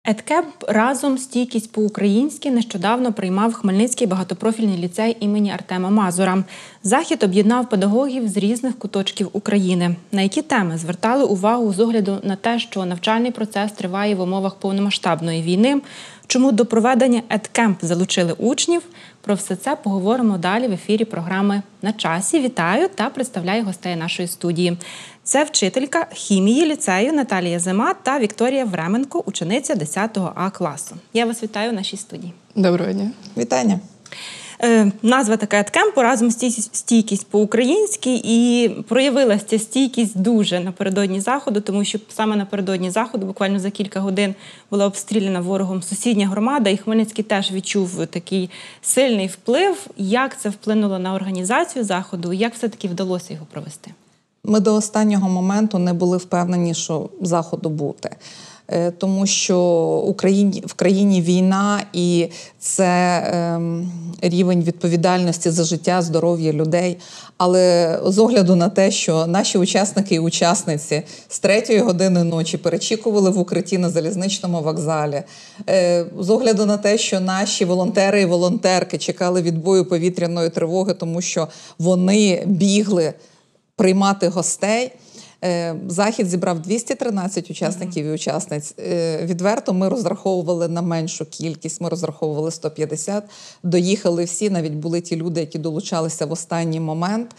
ЕДКЕМП «Разом. Стійкість по-українськи» нещодавно приймав Хмельницький багатопрофільний ліцей імені Артема Мазура. Захід об'єднав педагогів з різних куточків України. На які теми звертали увагу з огляду на те, що навчальний процес триває в умовах повномасштабної війни, чому до проведення ЕДКЕМП залучили учнів? Про все це поговоримо далі в ефірі програми «На часі». Вітаю та представляю гостей нашої студії. Це вчителька хімії ліцею Наталія Зима та Вікторія Временко, учениця 10 А класу. Я вас вітаю в нашій студії. Доброго дня. Вітання. Назва така ЕДКЕМПу «Разом. Стійкість по-українськи», і проявилася ця стійкість дуже напередодні Заходу, тому що саме напередодні Заходу, буквально за кілька годин, була обстріляна ворогом сусідня громада, і Хмельницький теж відчув такий сильний вплив. Як це вплинуло на організацію Заходу, і як все-таки вдалося його провести? Ми до останнього моменту не були впевнені, що Заходу бути. Тому що в країні війна, і це рівень відповідальності за життя, здоров'я людей. Але з огляду на те, що наші учасники і учасниці з 3-ї години ночі перечікували в укритті на залізничному вокзалі, з огляду на те, що наші волонтери і волонтерки чекали відбою повітряної тривоги, тому що вони бігли приймати гостей, Захід зібрав 213 учасників і учасниць. Відверто ми розраховували на меншу кількість, ми розраховували 150. Доїхали всі, навіть були ті люди, які долучалися в останній момент.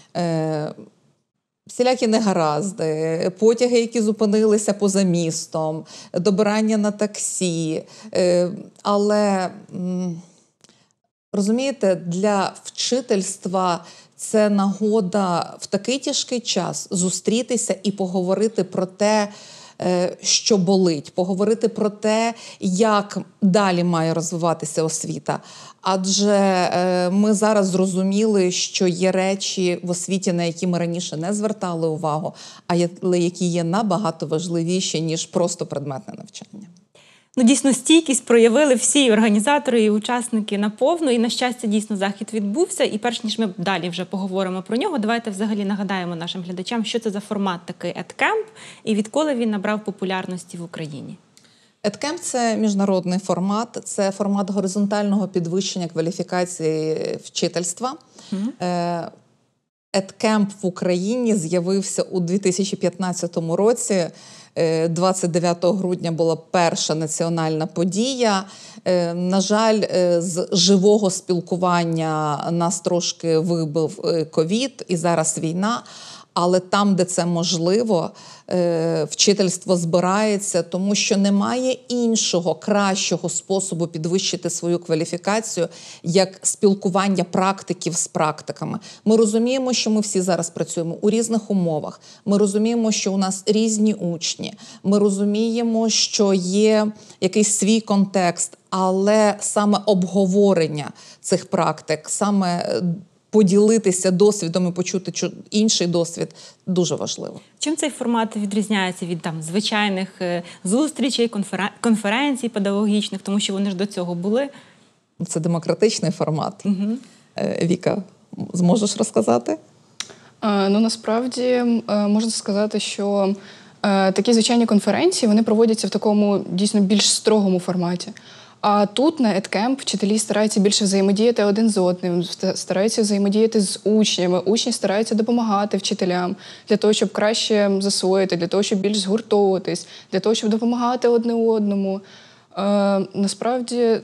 Всілякі негаразди, потяги, які зупинилися поза містом, добирання на таксі. Але, розумієте, для вчительства це нагода в такий тяжкий час зустрітися і поговорити про те, що болить, поговорити про те, як далі має розвиватися освіта. Адже ми зараз зрозуміли, що є речі в освіті, на які ми раніше не звертали увагу, але які є набагато важливіші, ніж просто предметне навчання. Дійсно, стійкість проявили всі організатори і учасники наповну, і, на щастя, дійсно, захід відбувся. І перш ніж ми далі вже поговоримо про нього, давайте взагалі нагадаємо нашим глядачам, що це за формат такий ЕДКЕМП і відколи він набрав популярності в Україні. ЕДКЕМП – це міжнародний формат, це формат горизонтального підвищення кваліфікації вчительства. ЕДКЕМП в Україні з'явився у 2015 році. 29 грудня була перша національна подія. На жаль, з живого спілкування нас трошки вибив ковід і зараз війна. Але там, де це можливо, вчительство збирається, тому що немає іншого, кращого способу підвищити свою кваліфікацію, як спілкування практиків з практиками. Ми розуміємо, що ми всі зараз працюємо у різних умовах. Ми розуміємо, що у нас різні учні. Ми розуміємо, що є якийсь свій контекст, але саме обговорення цих практик, саме поділитися досвідом і почути інший досвід дуже важливо. Чим цей формат відрізняється від звичайних зустрічей, конференцій педагогічних, тому що вони ж до цього були? Це демократичний формат. Віка, зможеш розказати? Насправді, можна сказати, що такі звичайні конференції, вони проводяться в такому дійсно більш строгому форматі. А тут на ЕДКЕМП вчителі стараються більше взаємодіяти один з одним, стараються взаємодіяти з учнями, учні стараються допомагати вчителям для того, щоб краще засвоїти, для того, щоб більш згуртовуватись, для того, щоб допомагати одне одному. Насправді,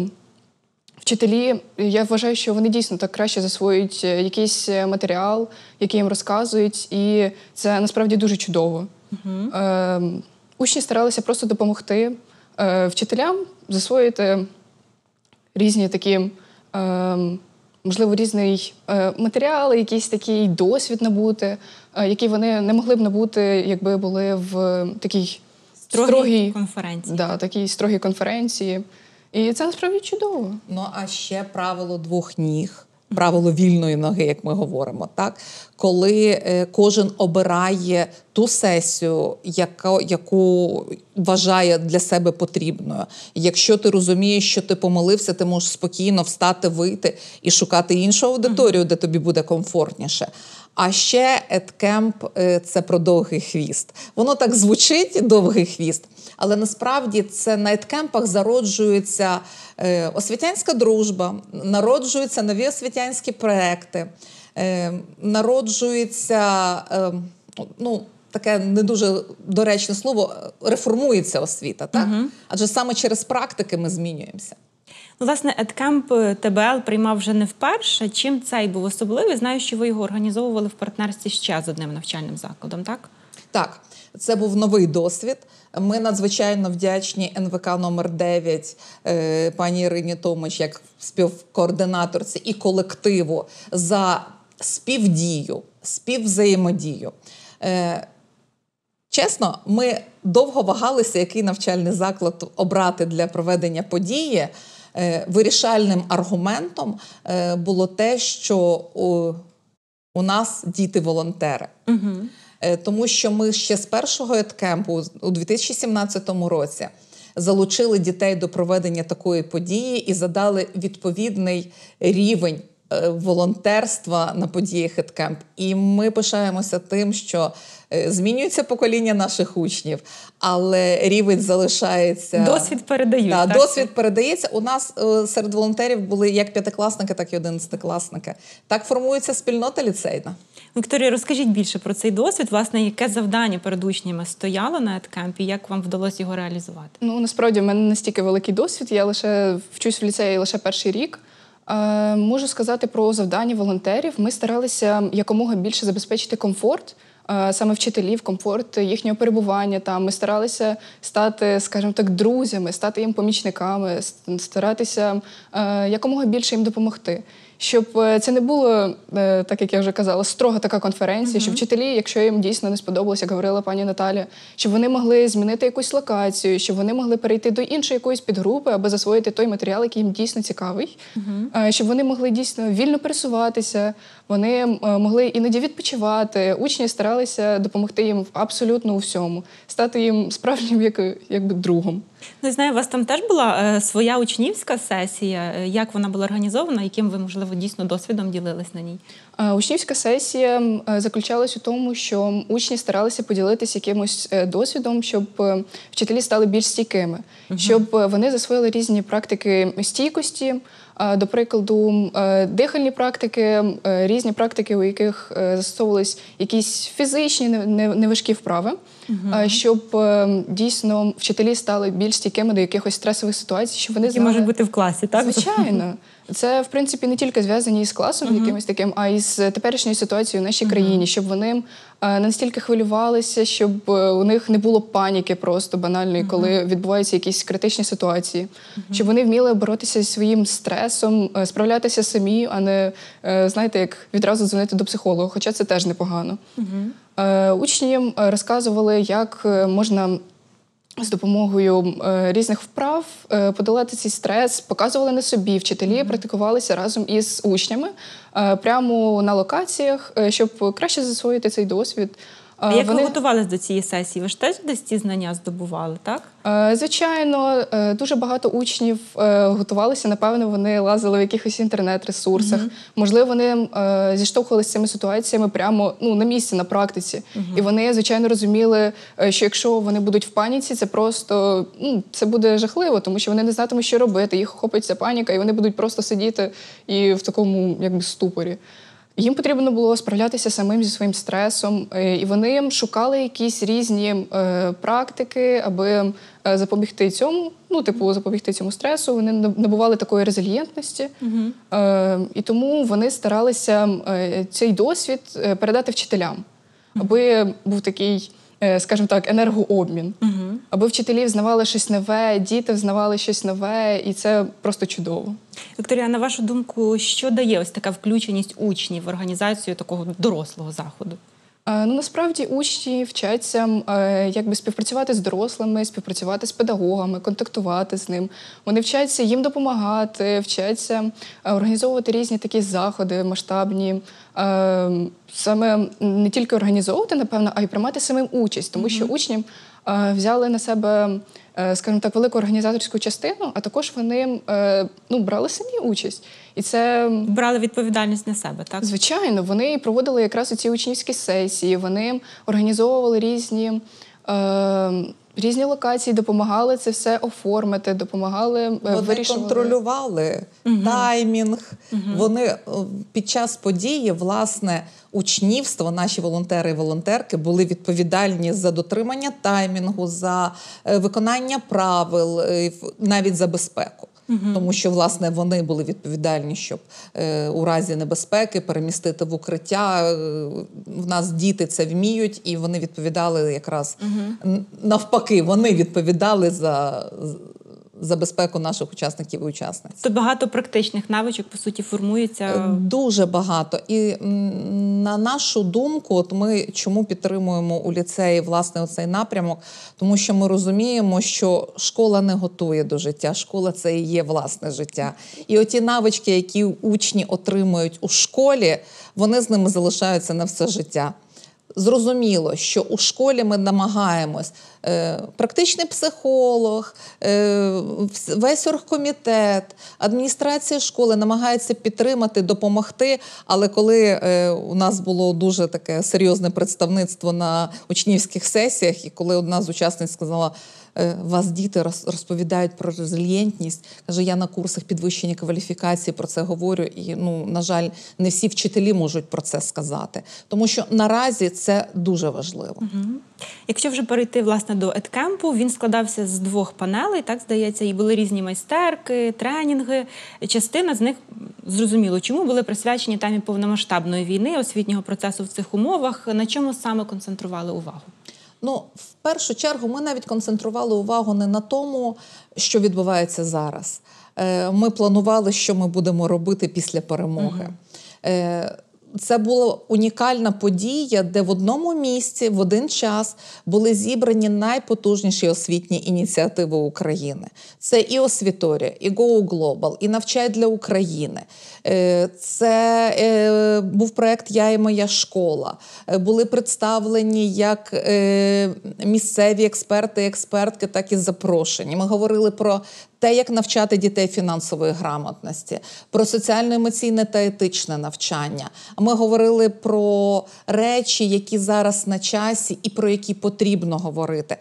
вчителі, я вважаю, що вони дійсно так краще засвоюють якийсь матеріал, який їм розказують, і це насправді дуже чудово. Учні старалися просто допомогти вчителям засвоїти різні такі, можливо, різний матеріал, якийсь такий досвід набути, який вони не могли б набути, якби були в такій строгій конференції. Такій строгій конференції. І це насправді чудово. А ще правило двох ніг. Правило вільної ноги, як ми говоримо, так? Коли кожен обирає ту сесію, яку вважає для себе потрібною. Якщо ти розумієш, що ти помилився, ти можеш спокійно встати, вийти і шукати іншу аудиторію, де тобі буде комфортніше. А ще едкемп – це про довгий хвіст. Воно так звучить, довгий хвіст, але насправді це на едкемпах зароджується освітянська дружба, народжуються нові освітянські проекти, народжується, таке не дуже доречне слово, реформується освіта, так? Адже саме через практики ми змінюємося. Власне, едкемп ТБЛ приймав вже не вперше. Чим цей був особливий? Знаю, що ви його організовували в партнерстві ще з одним навчальним закладом, так? Так, це був новий досвід. Ми надзвичайно вдячні НВК номер 9 пані Ірині Томич, як співкоординаторці і колективу за співдію, співвзаємодію. Чесно, ми довго вагалися, який навчальний заклад обрати для проведення події. Вирішальним аргументом було те, що у нас діти-волонтери. Тому що ми ще з першого едкемпу у 2017 році залучили дітей до проведення такої події і задали відповідний рівень волонтерства на подіях едкемп. І ми пишаємося тим, що змінюється покоління наших учнів, але рівень залишається. Досвід передають. Так, так? Досвід передається. У нас серед волонтерів були як п'ятикласники, так і одинадцятикласники. Так формується спільнота ліцейна. Вікторія, розкажіть більше про цей досвід. Власне, яке завдання перед учнями стояло на едкемпі, як вам вдалося його реалізувати? Насправді, в мене настільки великий досвід, я лише вчусь в ліцеї лише перший рік. Можу сказати про завдання волонтерів. Ми старалися якомога більше забезпечити комфорт, саме вчителів, комфорт їхнього перебування там. Ми старалися стати, скажімо так, друзями, стати їм помічниками, старатися якомога більше їм допомогти. Щоб це не було, так як я вже казала, строга така конференція, щоб вчителі, якщо їм дійсно не сподобалося, як говорила пані Наталя, щоб вони могли змінити якусь локацію, щоб вони могли перейти до іншої якоїсь підгрупи, аби засвоїти той матеріал, який їм дійсно цікавий, щоб вони могли дійсно вільно пересуватися, вони могли іноді відпочивати. Учні старалися допомогти їм в абсолютно у всьому, стати їм справжнім якби другом. Ну, знаю, у вас там теж була своя учнівська сесія. Як вона була організована, яким ви, можливо, дійсно досвідом ділились на ній? Учнівська сесія заключалась у тому, що учні старалися поділитися якимось досвідом, щоб вчителі стали більш стійкими, щоб вони засвоїли різні практики стійкості, до прикладу, дихальні практики, різні практики, у яких застосовувались якісь фізичні неважкі вправи, щоб дійсно вчителі стали більш стійкими до якихось стресових ситуацій, щоб вони знали... Які можуть бути в класі, так? Звичайно. Це, в принципі, не тільки зв'язані із класом якимось таким, а й з теперішньою ситуацією в нашій країні, щоб вони не настільки хвилювалися, щоб у них не було паніки просто банальної, коли відбуваються якісь критичні ситуації. Щоб вони вміли боротися зі своїм стресом, справлятися самі, а не, знаєте, як відразу дзвонити до психолога, хоча це теж непогано. Учні їм розказували, як можна з допомогою різних вправ подолати цей стрес, показували на собі. Вчителі практикувалися разом із учнями прямо на локаціях, щоб краще засвоїти цей досвід. А як ви готувалися до цієї сесії? Ви ж теж десь ці знання здобували, так? Звичайно, дуже багато учнів готувалися. Напевно, вони лазили в якихось інтернет-ресурсах. Можливо, вони зіштовхувалися з цими ситуаціями прямо на місці, на практиці. І вони, звичайно, розуміли, що якщо вони будуть в паніці, це просто це буде жахливо, тому що вони не знатимуть, що робити. Їх охопить ця паніка, і вони будуть просто сидіти і в такому ступорі. Їм потрібно було справлятися самим зі своїм стресом, і вони шукали якісь різні практики, аби запобігти цьому, запобігти цьому стресу. Вони набували такої резильєнтності, і тому вони старалися цей досвід передати вчителям, аби був такий, скажімо так, енергообмін. Аби вчителі взнавали щось нове, діти взнавали щось нове, і це просто чудово. Вікторія, на вашу думку, що дає ось така включеність учнів в організацію такого дорослого заходу? Насправді учні вчаться співпрацювати з дорослими, співпрацювати з педагогами, контактувати з ним. Вони вчаться їм допомагати, вчаться організовувати різні такі заходи масштабні. Саме не тільки організовувати, напевно, а й приймати самим участь, тому що учням взяли на себе, скажімо так, велику організаторську частину, а також вони брали самі участь. І це Брали відповідальність на себе, так? звичайно, вони проводили якраз ці учнівські сесії, вони організовували різні локації, допомагали це все оформити, допомагали Вони контролювали таймінг. Вони під час події, власне, учнівство, наші волонтери і волонтерки були відповідальні за дотримання таймінгу, за виконання правил, навіть за безпеку. Тому що, власне, вони були відповідальні, щоб у разі небезпеки перемістити в укриття. В нас діти це вміють, і вони відповідали якраз навпаки, вони відповідали за безпеку наших учасників і учасниць. То багато практичних навичок, по суті, формується. Дуже багато. І на нашу думку, от ми чому підтримуємо у ліцеї, власне, оцей напрямок? Тому що ми розуміємо, що школа не готує до життя, школа – це і є власне життя. І оті навички, які учні отримують у школі, вони з ними залишаються на все життя. Зрозуміло, що у школі ми намагаємось, практичний психолог, весь оргкомітет, адміністрація школи намагається підтримати, допомогти, але коли у нас було дуже таке серйозне представництво на учнівських сесіях, і коли одна з учасниць сказала, вас діти розповідають про резильєнтність. Каже, я на курсах підвищення кваліфікації про це говорю. І, на жаль, не всі вчителі можуть про це сказати. Тому що наразі це дуже важливо. Якщо вже перейти, власне, до едкемпу, він складався з 2 панелей, так, здається, і були різні майстерки, тренінги. Частина з них, зрозуміло, чому були присвячені темі повномасштабної війни, освітнього процесу в цих умовах. На чому саме концентрували увагу? В першу чергу ми навіть концентрували увагу не на тому, що відбувається зараз. Ми планували, що ми будемо робити після перемоги. Це була унікальна подія, де в одному місці, в один час були зібрані найпотужніші освітні ініціативи України. Це і освіторія, і Go Global, і «Навчай для України». Це був проєкт «Я і моя школа». Були представлені як місцеві експерти і експертки, так і запрошені. Ми говорили про те, як навчати дітей фінансової грамотності, про соціально-емоційне та етичне навчання. Ми говорили про речі, які зараз на часі і про які потрібно говорити.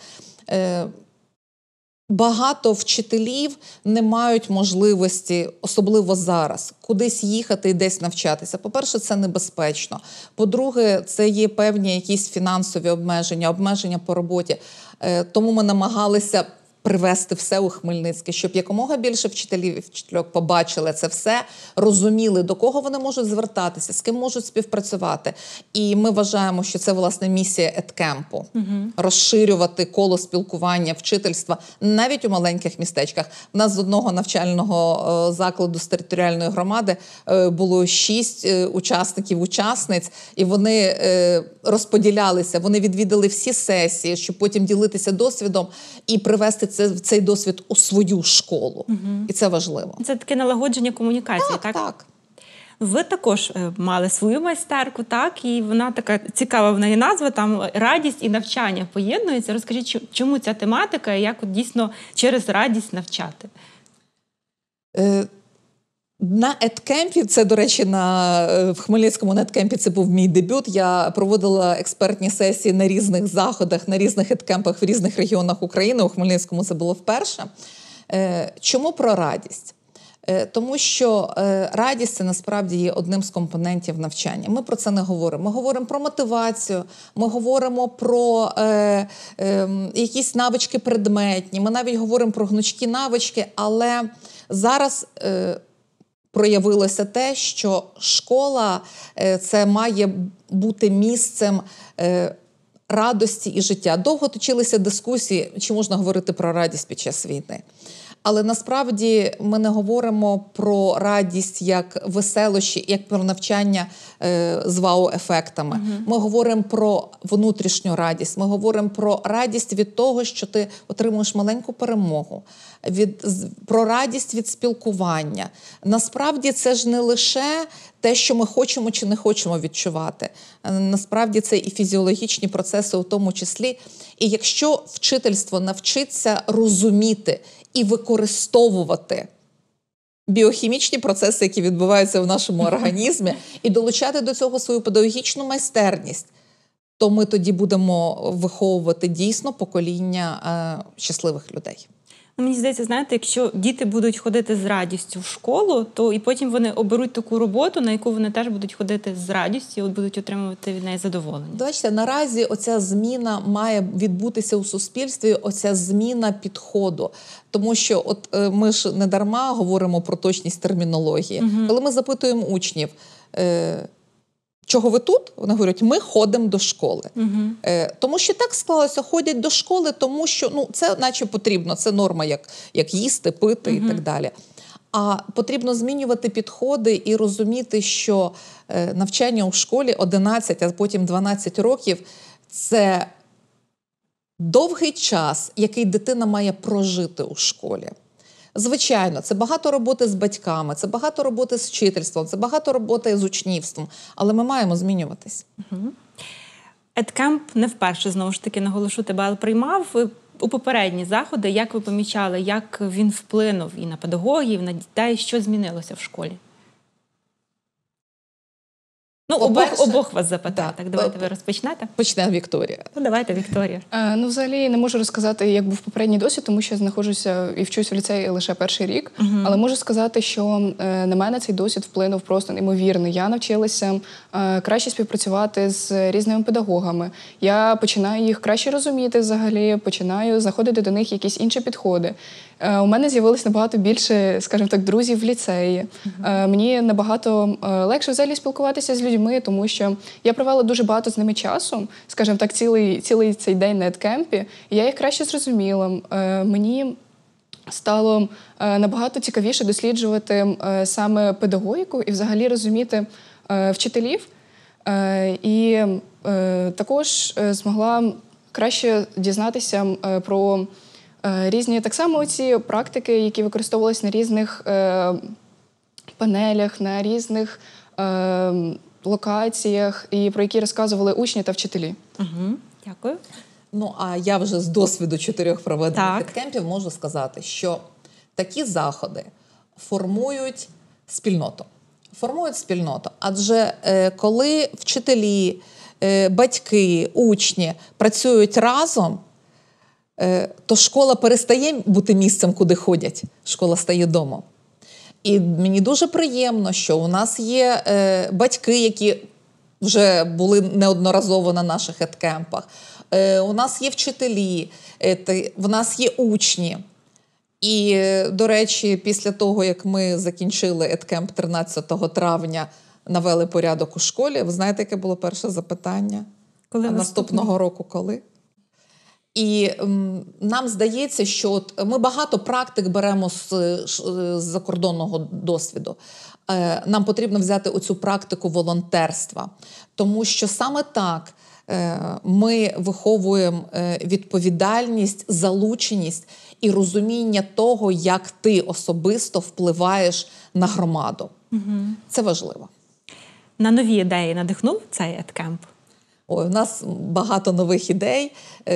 Багато вчителів не мають можливості, особливо зараз, кудись їхати і десь навчатися. По-перше, це небезпечно. По-друге, це є певні якісь фінансові обмеження по роботі. Тому ми намагалися привести все у Хмельницький, щоб якомога більше вчителів і вчительок побачили це все, розуміли, до кого вони можуть звертатися, з ким можуть співпрацювати. І ми вважаємо, що це, власне, місія едкемпу. Розширювати коло спілкування, вчительства навіть у маленьких містечках. У нас з одного навчального закладу з територіальної громади було 6 учасників-учасниць, і вони розподілялися, вони відвідали всі сесії, щоб потім ділитися досвідом і привести цей досвід у свою школу. І це важливо. Це таке налагодження комунікації, так? Так. Ви також мали свою майстерку, так? І вона така цікава, в неї назва, там радість і навчання поєднуються. Розкажіть, чому ця тематика і як дійсно через радість навчати? На едкемпі, це, до речі, в Хмельницькому на едкемпі це був мій дебют. Я проводила експертні сесії на різних заходах, на різних едкемпах в різних регіонах України. У Хмельницькому це було вперше. Чому про радість? Тому що радість – це насправді є одним з компонентів навчання. Ми про це не говоримо. Ми говоримо про мотивацію, ми говоримо про якісь навички предметні, ми навіть говоримо про гнучкі навички, але зараз проявилося те, що школа – це має бути місцем радості і життя. Довго точилися дискусії, чи можна говорити про радість під час війни. Але насправді ми не говоримо про радість як веселощі, як про навчання з вау-ефектами. Ми говоримо про внутрішню радість, ми говоримо про радість від того, що ти отримуєш маленьку перемогу, про радість від спілкування. Насправді це ж не лише те, що ми хочемо чи не хочемо відчувати. Насправді це і фізіологічні процеси у тому числі. І якщо вчительство навчиться розуміти і використовувати біохімічні процеси, які відбуваються в нашому організмі, і долучати до цього свою педагогічну майстерність, то ми тоді будемо виховувати дійсно покоління щасливих людей. Мені здається, знаєте, якщо діти будуть ходити з радістю в школу, то і потім вони оберуть таку роботу, на яку вони теж будуть ходити з радістю і будуть отримувати від неї задоволення. Бачите, наразі оця зміна має відбутися у суспільстві, оця зміна підходу. Тому що от ми ж не дарма говоримо про точність термінології. Коли ми запитуємо учнів, чого ви тут? Вони говорять, ми ходимо до школи. Тому що так склалося, ходять до школи, тому що це наче потрібно, це норма, як їсти, пити і так далі. А потрібно змінювати підходи і розуміти, що навчання у школі 11, а потім 12 років – це довгий час, який дитина має прожити у школі. Звичайно, це багато роботи з батьками, це багато роботи з вчительством, це багато роботи з учнівством, але ми маємо змінюватись. Едкемп не вперше, знову ж таки, наголошу, тебе приймав у попередні заходи. Як ви помічали, як він вплинув і на педагогів, і на дітей, що змінилося в школі? Обох вас запитаю. Так, давайте ви розпочнете. Почне Вікторія. Давайте, Вікторія. Взагалі не можу розказати, як був попередній досвід, тому що я знаходжуся і вчусь в ліцеї лише перший рік. Але можу сказати, що на мене цей досвід вплинув просто неймовірно. Я навчилася краще співпрацювати з різними педагогами. Я починаю їх краще розуміти взагалі, починаю знаходити до них якісь інші підходи. У мене з'явилось набагато більше, скажімо так, друзів в ліцеї. Мені набагато легше взагалі спілкуватися з людьми, тому що я провела дуже багато з ними часу, скажімо так, цілий цей день на едкемпі, і я їх краще зрозуміла. Мені стало набагато цікавіше досліджувати саме педагогіку і взагалі розуміти вчителів. І також змогла краще дізнатися про різні так само ці практики, які використовувалися на різних панелях, на різних локаціях, і про які розказували учні та вчителі. Дякую. А я вже з досвіду 4 проведених едкемпів можу сказати, що такі заходи формують спільноту. Адже коли вчителі, батьки, учні працюють разом, то школа перестає бути місцем, куди ходять. Школа стає домом. І мені дуже приємно, що у нас є батьки, які вже були неодноразово на наших едкемпах. У нас є вчителі, в нас є учні. І, до речі, після того, як ми закінчили едкемп 13 травня, навели порядок у школі, ви знаєте, яке було перше запитання? Коли наступного року коли? І нам здається, що ми багато практик беремо з закордонного досвіду. Нам потрібно взяти оцю практику волонтерства, тому що саме так ми виховуємо відповідальність, залученість і розуміння того, як ти особисто впливаєш на громаду. Це важливо. На нові ідеї надихнув цей едкемп? У нас багато нових ідей.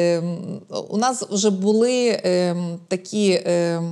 У нас вже були такі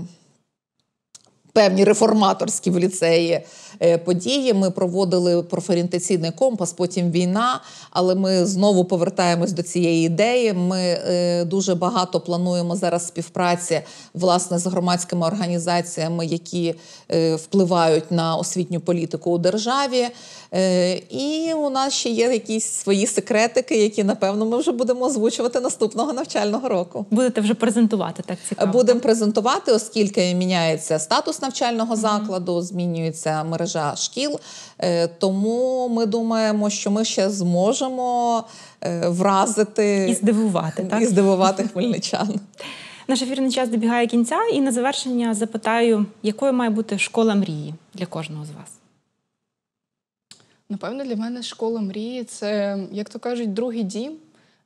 певні реформаторські в ліцеї події. Ми проводили профорієнтаційний компас, потім війна, але ми знову повертаємось до цієї ідеї. Ми дуже багато плануємо зараз співпраці, власне, з громадськими організаціями, які впливають на освітню політику у державі. І у нас ще є якісь свої секретики, які, напевно, ми вже будемо озвучувати наступного навчального року. Будете вже презентувати, так цікаво? Будемо презентувати, оскільки міняється статус навчального закладу, змінюється мережа шкіл. Тому ми думаємо, що ми ще зможемо вразити і здивувати, так? І здивувати хмельничан. Наш ефірний час добігає кінця, і на завершення запитаю, якою має бути школа мрії для кожного з вас? Напевно, для мене школа мрії – це, як то кажуть, другий дім.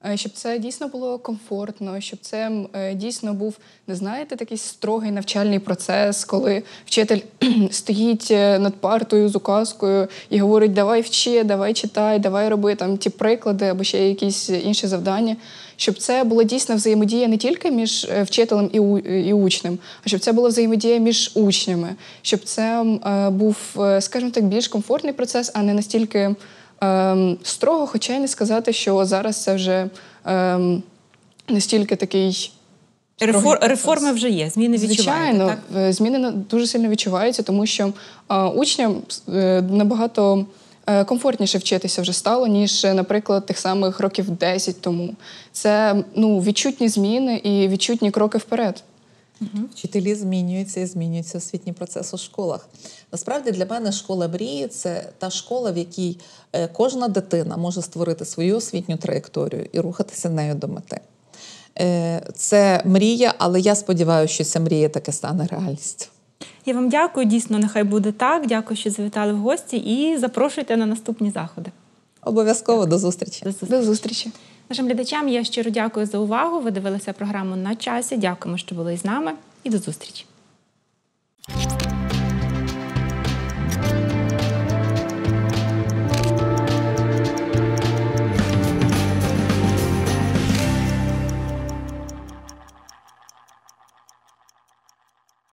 Щоб це дійсно було комфортно, щоб це дійсно був, не знаєте, такий строгий навчальний процес, коли вчитель стоїть над партою з указкою і говорить: давай вчи, давай читай, давай роби там ті приклади або ще якісь інші завдання. Щоб це була дійсно взаємодія не тільки між вчителем і учнем, а щоб це була взаємодія між учнями, щоб це був, скажімо так, більш комфортний процес, а не настільки строго, хоча й не сказати, що зараз це вже настільки такий Реформи вже є, зміни відчуваєте, звичайно, так? зміни дуже сильно відчуваються, тому що учням набагато комфортніше вчитися вже стало, ніж, наприклад, тих самих років 10 тому. Це відчутні зміни і відчутні кроки вперед. Вчителі змінюються і змінюється освітній процес у школах. Насправді для мене школа мрії – це та школа, в якій кожна дитина може створити свою освітню траєкторію і рухатися нею до мети. Це мрія, але я сподіваюся, що ця мрія таки стане реальністю. Я вам дякую, дійсно, нехай буде так. Дякую, що завітали в гості і запрошуйте на наступні заходи. Обов'язково, до зустрічі. До зустрічі. Нашим глядачам я щиро дякую за увагу. Ви дивилися програму «На часі». Дякуємо, що були з нами. І до зустрічі.